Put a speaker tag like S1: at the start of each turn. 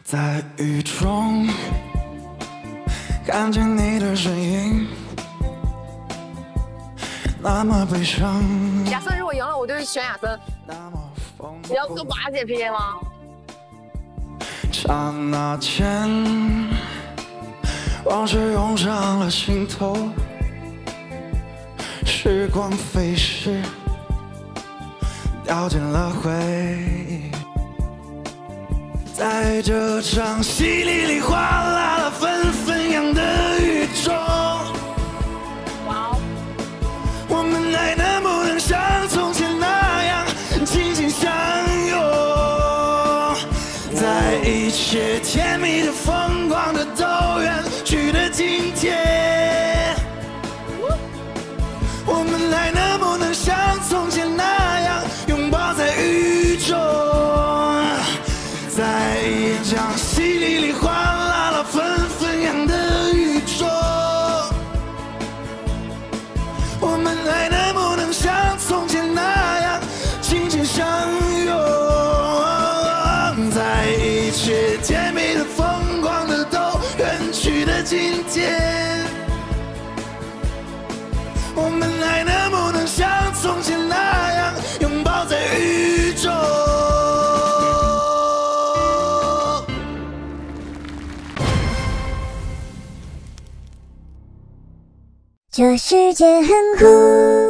S1: 在雨中看见你的身影，那么悲伤。
S2: 亚森如果赢了，我就选亚森。你要跟马姐 PK 吗？
S1: 刹那间，往事涌上了心头，时光飞逝，掉进了回忆。在这场戏里里哗啦啦纷纷扬的雨中，我们还能不能像从前那样紧紧相拥？在一切甜蜜的、疯狂的都远去的今天，我们还能不能像从前那样拥抱在雨中？在一场戏里里哗啦啦纷纷扬的雨中，我们还能不能像从前那样紧紧相拥？在一切甜蜜的、疯狂的都远去的今天，我们还能不能像从前那样拥抱在雨中？
S3: 这世界很酷。